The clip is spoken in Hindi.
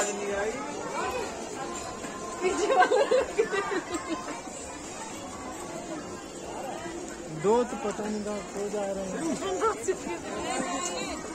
आवाज नहीं आई। दो तो पता नहीं कहाँ खो जा रहे हैं।